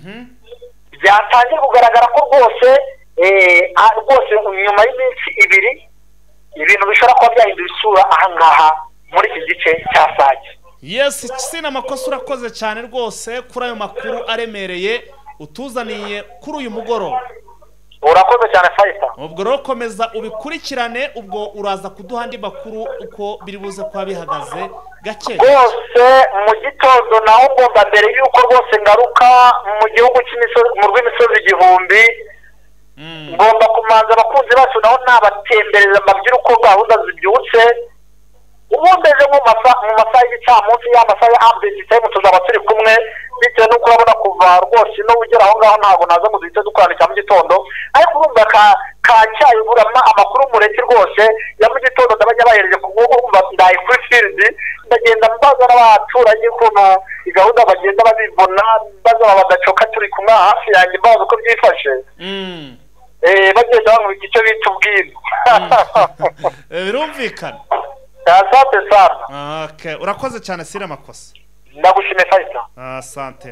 B: Byatangiye kugaragara ko rwose rwose nyuma y'iminsi ibiri ibintu bishobora kuba byahindura isura ahangaha muri iki gice cya Sake.
A: Yes, sina makosa urakoze cyane rwose kuri ayo makuru aremereye utuzaniye kuri uyu mugoroba.
B: Urakoze cyane Faisal.
A: Ubwo rero komeza ubikurikirane, ubwo uraza kuduha andi makuru uko biri buze kwa bihagaze gake.
B: Rwose mu gitondo naho ngomba mbere yuko rwose ngaruka mu gihugu cy'imisozi mu rw'imisozi igihumbi, ngomba kumanza abakunzi bacu naho nabatembereza mbabwira uko gahunda zibyutse. Ubundi ejo mu masaha y'igicamunsi y'amasaha ya update time tuzaba turi kumwe, bitewe n'uko urabona kuva rwose no ugera aho ngaho ntabwo naza mu duhita dukorana cya mu gitondo, ariko urumva ka cyayi burama amakuru mureke rwose ya mu gitondo ndabajya bahereje ku bw'ubu urumva ndaye kuri field ndagenda mbaza n'abaturage ukuntu gahunda bagenda babibona, baza badacoka turi kumwe hafi yanjye mbaza uko byifashe. Eh bagenda bamwita icyo bita ubwino.
A: Birumvikana.
B: Asante sana.
A: Okay, urakoze cyane sira makosa.
B: Ndagushimiye Faisal.
A: Asante.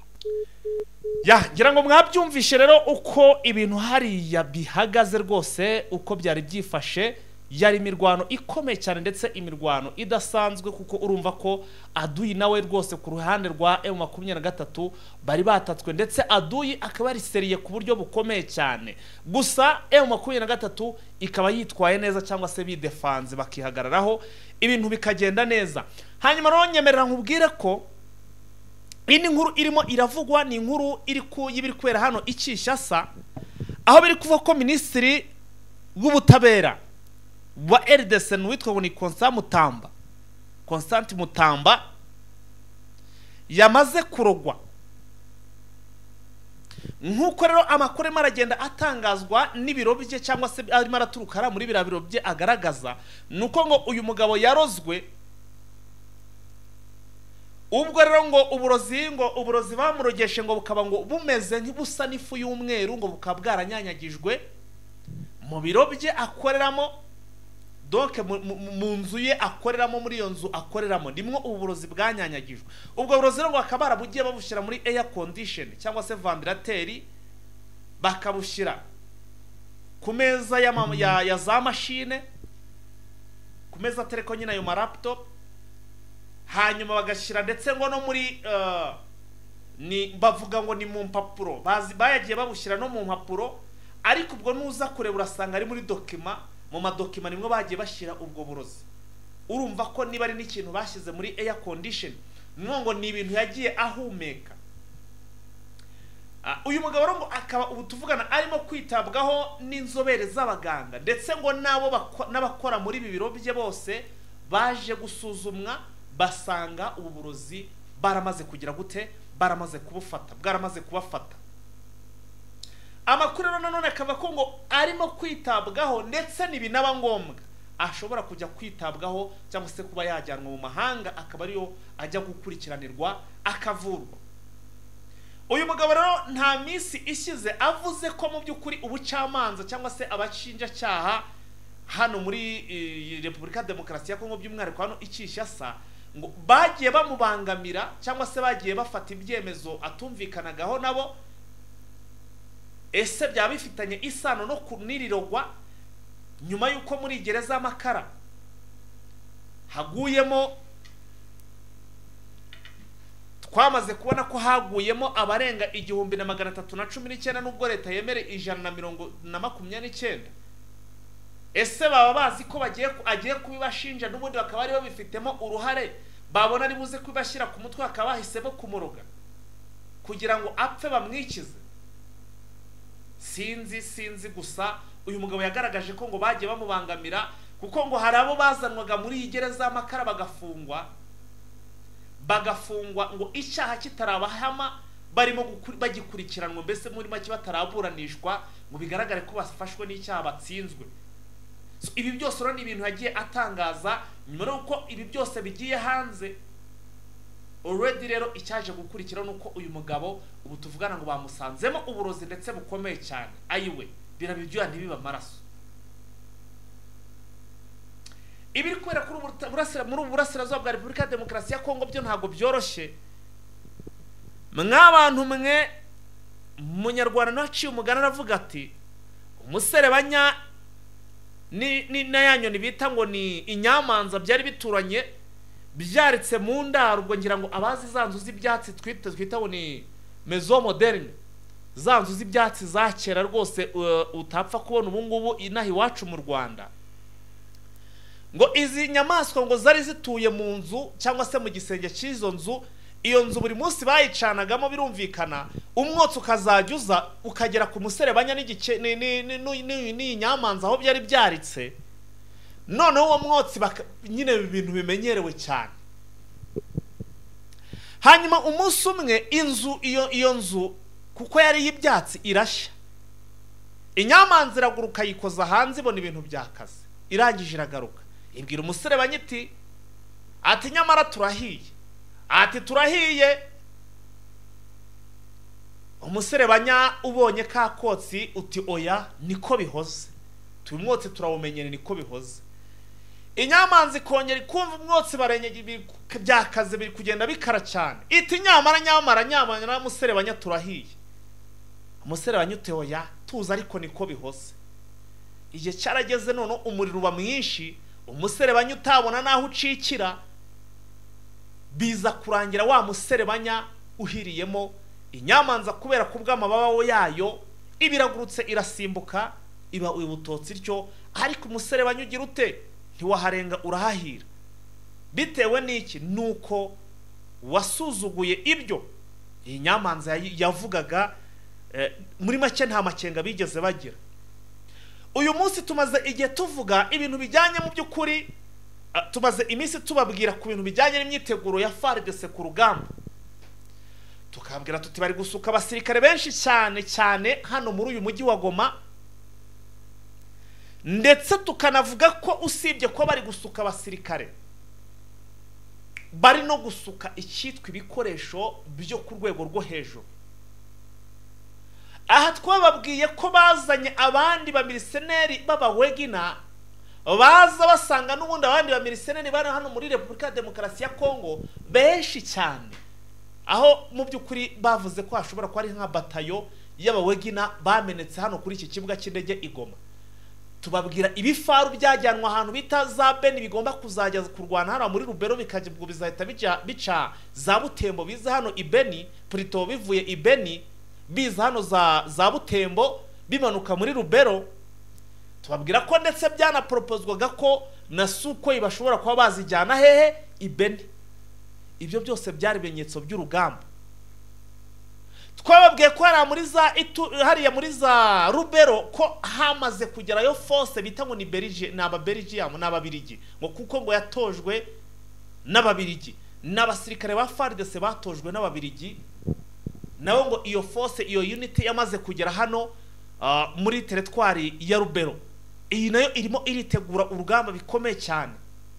A: Ya, ngira ngo mwabyumvishe rero uko ibintu hariya bihagaze rwose, uko byari byifashe, yari imirwano ikomeye cyane ndetse imirwano idasanzwe, kuko urumva ko Aduyi nawe rwose ku ruhande rwa M makumyabiri na gatatu bari batatswe, ndetse Aduyi akaba ari seriye ku buryo bukomeye cyane. Gusa M makumyabiri na gatatu ikaba yitwaye neza cyangwa se bidefanze bakihagararaho ibintu bikagenda neza. Hanyuma rero nyemerera nkubwire ko iyi nkuru irimo iravugwa ni inkuru iri ku yibiri kwera hano Ikishasa, aho biri kuva ko minisitiri w'ubutabera wa R D C witwa ngo ni Constant Mutamba Constant Mutamba yamaze kurogwa. Nkuko rero amakuru arimo aragenda atangazwa n'ibiro bye cyangwa se arimo araturuka muri bira biro bye agaragaza, nuko ngo uyu mugabo yarozwe. Ubwo rero ngo uburozi ngo uburozi bamurogeshe ngo bukaba ngo bumeze nk'ibusa n'ifu y'umweru, ngo bukaba bwaranyanyagijwe mu biro bye akoreramo, donc mu nzu ye akoreramo, muri iyo nzu akoreramo nimwo uburozi bwanyanyagijwe. Ubwo burozi ngo akabara bugiye babushyira muri air condition cyangwa se ventilateur, bakabushyira ku meza ya, ya, ya za machine, ku meza tereko nyine ayo ma laptop, hanyuma bagashyira ndetse ngo no muri uh, ni bavuga ngo ni mu mpapuro, bazi bayagiye babushyira no mu mpapuro, ariko ubwo nuza kureba urasanga ari muri document, mu madokima nimwe bagiye bashyira ubwo burozi. Urumva ko niba ari n'ikintu bashyize muri air condition ngo ni ibintu yagiye ahumeka. Uyu mugabo rero ngo akaba ubu tuvugana arimo kwitabwaho n'inzobere z'abaganga, ndetse ngo nabo n'abakora muri ibi biro bye bose baje gusuzumwa basanga ubu burozi baramaze kugira gute, baramaze kubufata, bwaramaze kubafata. Amakuru nanone akaba ko ngo arimo kwitabwaho, ndetse nibinaba ngombwa ashobora kujya kwitabwaho cyangwa se kuba yajyanwa mu mahanga akaba ariyo ajya gukurikiranirwa akavurwa. Uyu mugabo rero nta minsi ishize avuze ko mu by'ukuri ubucamanza cyangwa se abashinjacyaha hano muri Repubulika ya Demokarasi ya Kongo by'umwihariko hano Kinshasa ngo bagiye bamubangamira cyangwa se bagiye bafata ibyemezo atumvikanagaho nabo. Ese byaba bifitanye isano no kunirirogwa nyuma y'uko muri gereza y'Amakara haguyemo, twamaze kubona ko haguyemo abarenga igihumbi na magana atatu na cumi n'icyenda nubwo leta yemere ijana na mirongo na makumyabiri n'icyenda. Ese baba bazi ko bagiye agiye kubibashinja n'ubundi bakaba ari babifitemo uruhare, babona ari buze kubashyira ku mutwe akaba bahisemo kumuroga kugira ngo apfe bamwikize? Sinzi sinzi gusa uyu mugabo yagaragaje ko ngo bagiye bamubangamira, kuko ngo hari abo bazanwaga muri iyi gereza y'Amakara bagafungwa bagafungwa ngo icyaha kitarabahama barimo bagikurikiranwa, mbese muri make bataraburanishwa ngo bigaragare ko bafashwe n'icyaha batsinzwe. So, ibi byose rero ni ibintu yagiye atangaza nyuma y'uko ibi byose bigiye hanze. Already rero icyaje gukurikira nuko uyu mugabo ubu tuvugana ngo bamusanzemo uburozi ndetse bukomeye cyane, ayiwe birabiryoha ntibiba amaraso. Ibiri kwera kuri burasira muri burasirazuba bwa Repubulika ya Demokarasi ya Kongo byo ntago byoroshye. Mwabantu mwe munyarwanda naciye umugana aravuga ati umuserebanya ni ni nayanyoni bita ngo ni inyamanza byari bituranye byaritse mu ndaro, ubwo ngira ngo abazi zanzu z'ibyatsi twita twita ngo ni maison moderne, zanzu z'ibyatsi za kera rwose uh, utapfa kubona ubu ngubu inahi wacu mu Rwanda. Ngo izi nyamaswa ngo zari zituye mu nzu cyangwa se mu gisenge cy'izo nzu, iyo nzu buri munsi bayicanagamo birumvikana, umwotsi ukazajyuza ukagera ku muserebanya n'igice ni nyamanza aho byari byaritse. Noneho uwo mwotsi nyine ibintu bimenyerewe cyane. Hanyuma umunsi umwe inzu iyo iyo nzu kuko yari y'ibyatsi irashya, inyamanza iraguruka yikoza hanze ibona ibintu byakaze, irangije iragaruka ibwira umuserebanya iti ati nyamara turahiye, ati turahiye. Umuserebanya ubonye ka kotsi uti oya niko bihoze, tumwotse turawumenyere niko bihoze. Inyamanza ikongera ikumva umwotsi barenye byakaze biri kugenda bikara cyane, iti nyamara nyamara nyamara na muserebanya turahiye. Umuserebanya uti oya tuza ariko niko bihoze. Igihe cyarageze none umuriro uba mwinshi, umuserebanya utabona naho ucikira, biza kurangira wa muserebanya uhiriyemo. Inyamanza kubera kubw'amababa yayo ibiragurutse irasimbuka iba ubutotsi ityo, ariko umuserebanya ugira ute ntiwaharenga urahahira. Bitewe n'iki? Nuko wasuzuguye ibyo iyi nyamanza yavugaga. eh, muri make nta makenga bigeze bagira. Uyu munsi tumaze igihe tuvuga ibintu bijyanye mu by'ukuri, uh, tumaze iminsi tubabwira ku bintu bijyanye n'imyiteguro ya F A R D C ku rugamba. Tukabwira tuti bari gusuka abasirikare benshi cyane cyane hano muri uyu mujyi wa Goma, ndetse tukanavuga ko usibye ko bari gusuka abasirikare bari no gusuka icyitwa ibikoresho byo ku rwego rwo hejuru. Aha twababwiye ko bazanye abandi ba miliseneri b'abawegina, baza basanga n'ubundi abandi ba miliseneri bari hano muri Repubulika ya Demokarasi ya Kongo benshi cyane, aho mu by'ukuri bavuze ko hashobora kuba ari nka batayo y'abawegina bamenetse hano kuri iki kibuga cy'indege i Goma. Tubabwira ibifaru byajyanwa ahantu bita za Beni bigomba kuzajya kurwana hano muri Rubero, bikajya ubwo bizahita bica bica za Butembo biza hano i Beni, Prito bivuye i Beni biza hano za za Butembo bimanuka muri Rubero. Tubabwira ko ndetse byana proposwaga ko na suko ibashobora kuba bazijyana hehe i Beni. ibyo byose byari ibimenyetso by'urugamba. Twababwiye ko hari muri za hariya muri za Rubero ko hamaze kugerayo force bita ngo ni Belgium n'aba Belgium n'ababirigi, ngo kuko ngo yatojwe n'ababirigi n'abasirikare ba F A R D C batojwe n'ababirigi, nawo ngo iyo force iyo unity yamaze kugera hano uh, muri territoire ya Rubero. Iyi nayo irimo iritegura urugamba bikomeye cyane.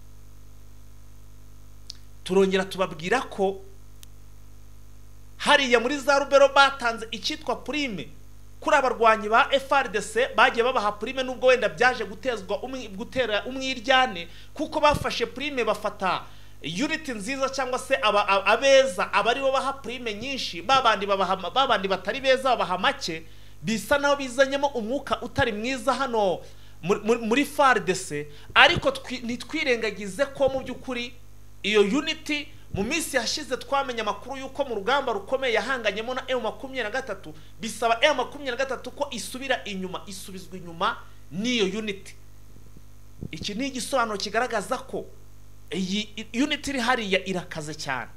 A: Turongera tubabwira ko hariya muri za Rubero batanze icyitwa prime kuri abarwanyi ba F A R D C, bagiye babaha prime nubwo wenda byaje gutezwa umwe gutera umwiryane, kuko bafashe prime bafata unity nziza cyangwa se aba, abeza abari bo baha prime nyinshi, babandi babaha babandi batari beza babaha make, bisa naho bizanyemo umwuka utari mwiza hano muri F A R D C. Ariko nitwirengagize ko mu by'ukuri iyo unity mu minsi yashize twamenye amakuru yuko mu rugamba rukomeye yahanganyemo na M makumyabiri na gatatu, bisaba M makumyabiri na gatatu ko isubira inyuma, isubizwa inyuma niyo unity. Iki ni igisobanuro kigaragaza ko iyi unity iri hariya irakaze cyane.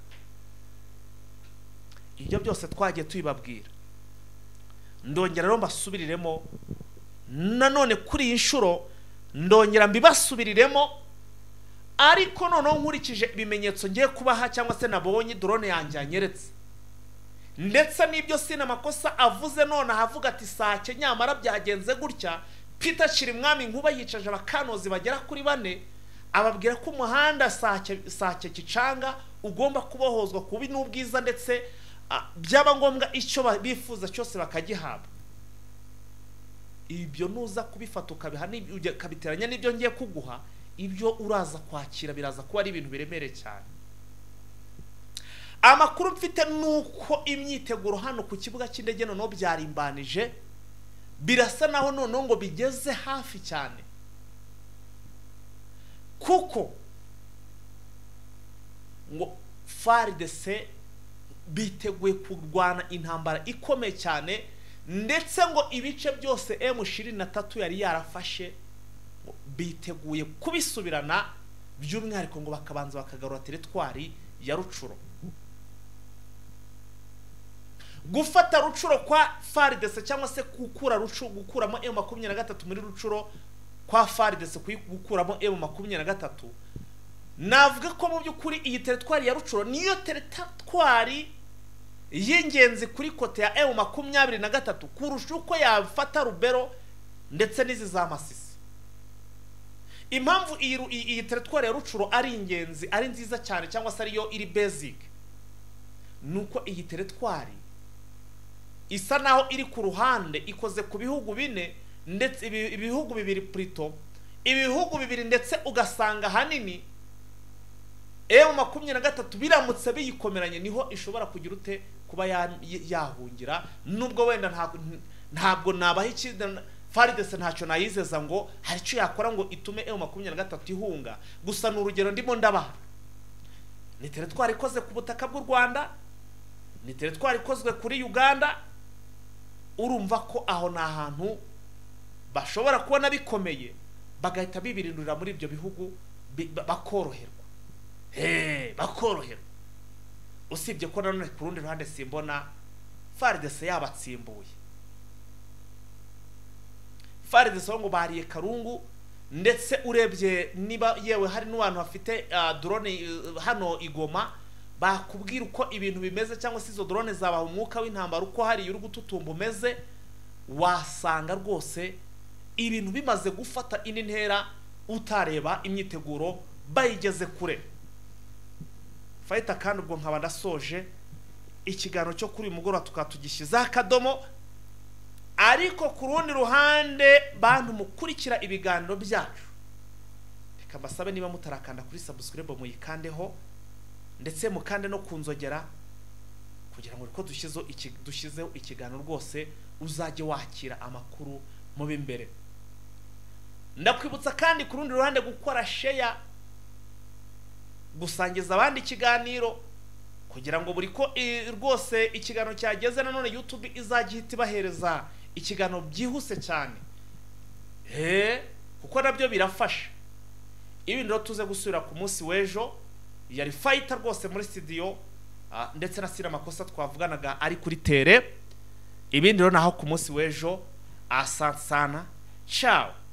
A: Ibyo byose twagiye tuyibabwira, ndongera rero mbasubiriremo nanone kuri iyi nshuro, ndongera mbibasubiriremo, ariko noneho nkurikije ibimenyetso ngiye kubaha cyangwa se nabonye drone yanjye yanyeretse, ndetse n'ibyo sina makosa avuze none havuga ati Sake nyamara byagenze gutya. Peter Chirimwami Nkuba yicaje abakanozi bagera kuri bane, ababwira ko umuhanda Sake Sake Kicanga ugomba kubohozwa kubi n'ubwiza, ndetse byaba ngombwa icyo bifuza cyose bakagihabwa. Ibyo nuza kubifata ukabiha kabiteranya n'ibyo ngiye kuguha, ibyo uraza kwakira biraza kuba ari ibintu biremereye cyane. Amakuru mfite nuko imyiteguro hano ku kibuga cy'indege noneho byarimbanije, birasa naho noneho ngo bigeze hafi cyane, kuko ngo F A R D C biteguye kurwana intambara ikomeye cyane, ndetse ngo ibice byose M ishirini na tatu yari yarafashe biteguye kubisubirana, by'umwihariko ngo bakabanza bakagarura teritwari ya Rucuro. Gufata Rucuro kwa F A R D C cyangwa se gukura Rucuro, gukuramo M makumyabiri na gatatu muri Rucuro kwa F A R D C gukuramo M makumyabiri na gatatu, navuga ko mu by'ukuri iyi teritwari ya Rucuro niyo teritwari y'ingenzi kuri kote ya M makumyabiri na gatatu kurusha uko yafata Rubero ndetse n'izi za Masisi. Impamvu iyi iyi teritwari ya Rucuro ari ingenzi, ari nziza cyane, cyangwa se ariyo iri basic, nuko iyi teritwari isa naho iri ku ruhande, ikoze ku bihugu bine, ndetse ibihugu bibiri Prito, ibihugu bibiri, ndetse ugasanga hanini M makumyabiri na gatatu biramutse biyikomeranye niho ishobora kugira ute kuba yahungira. Nubwo wenda ntabwo ntabwo nabaha ikindi F A R D C ntacyo nayizeza ngo hari icyo yakora ngo itume M makumyabiri na gatatu ihunga, gusa n'urugero ndimo ndabaha. Ni teritwari ikoze ku butaka bw'u Rwanda, ni teritwari ikozwe kuri Uganda. Urumva ko aho na ahantu bashobora kubona bikomeye, bagahita bibirindurira muri ibyo bihugu bakoroherwa. Hey, bakoroherwa. Usibye ko nanone ku rundi ruhande simbona F A R D C yabatsimbuye. F A R D C ngo bariye Karungu, ndetse urebye niba yewe hari n'abantu bafite uh, drone uh, hano Igoma, bakubwira uko ibintu bimeze, cyangwa se izo drone zabaha umwuka w'intambara uko hari uri gututumba umeze, wasanga rwose ibintu bimaze gufata indi ntera utareba imyiteguro bayigeze kure. Fayita kandi ubwo nkaba ndasoje ikiganiro cyo kuri mugoroba tukatugishiza akadomo. Ariko ku rundi ruhande bantu mukurikira ibiganiro byacu, reka mbasabe niba mutarakanda kuri subscribe muyikandeho, ndetse mukande no kunzogera, kugira ngo uko dushyizeho iki dushyizeho ikiganiro rwose uzajye wakira amakuru mu bimbere. Ndakwibutsa kandi ku rundi ruhande gukora share, gusangiza abandi ikiganiro, kugira ngo buri ko rwose ikiganiro cyageze nanone YouTube izajya ihita ibahereza ikiganiro byihuse cyane. Eh kuko nabyo birafasha. Ibi rero tuze gusubira ku munsi w'ejo, yari fighter rwose muri studio uh, ndetse na Sira Makosa twavuganaga ari kuri tere ibindi rero naho ku munsi w'ejo asante sana ciao.